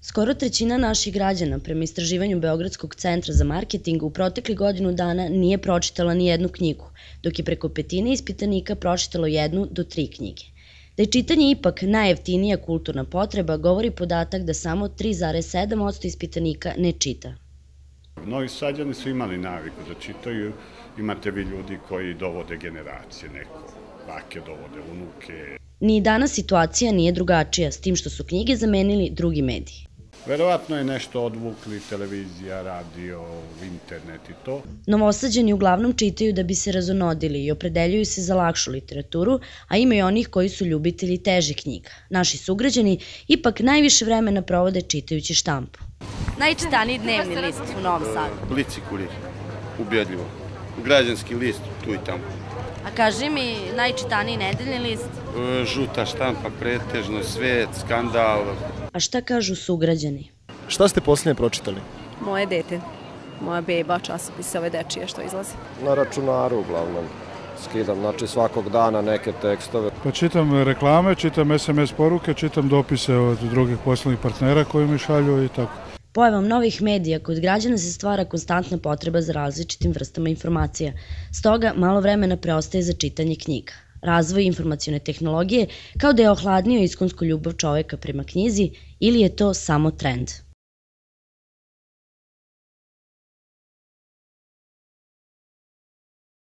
Skoro trećina naših građana, prema istraživanju Beogradskog centra za marketing, u proteklih godinu dana nije pročitala ni jednu knjigu, dok je preko petine ispitanika pročitalo 1 do 3 knjige. Da je čitanje ipak najjeftinija kulturna potreba, govori podatak da samo 3,7% ispitanika ne čita. Novi Sađani su imali naviku da čitaju, imate vi ljudi koji dovode generacije, neko bake dovode unuke. Ni danas situacija nije drugačija, s tim što su knjige zamenili drugi mediji. Verovatno je nešto odvukli, televizija, radio, internet i to. Novosađani uglavnom čitaju da bi se razonodili i opredeljuju se za lakšu literaturu, a ima i onih koji su ljubitelji težih knjiga. Naši sugrađani ipak najviše vremena provode čitajući štampu. Najčitaniji dnevni list u Novom Sadu? Blic i Kurir, ubedljivo. Građanski list, tu i tamo. A kaži mi, najčitaniji nedeljni list? Žuta štampa, pretežno, Svet, Skandal. A šta kažu sugrađani? Šta ste posljednje pročitali? Moje dete, moja beba, časopise ove dečije što izlaze. Na računaru uglavnom skidam, znači svakog dana neke tekstove. Pa čitam reklame, čitam SMS poruke, čitam dopise od drugih poslovnih partnera koji mi šalju i tako. Pojavom novih medija kod građana se stvara konstantna potreba za različitim vrstama informacija. Stoga malo vremena preostaje za čitanje knjiga. Razvoj informacione tehnologije kao da je ohladnio iskonsku ljubav čoveka prema knjizi ili je to samo trend?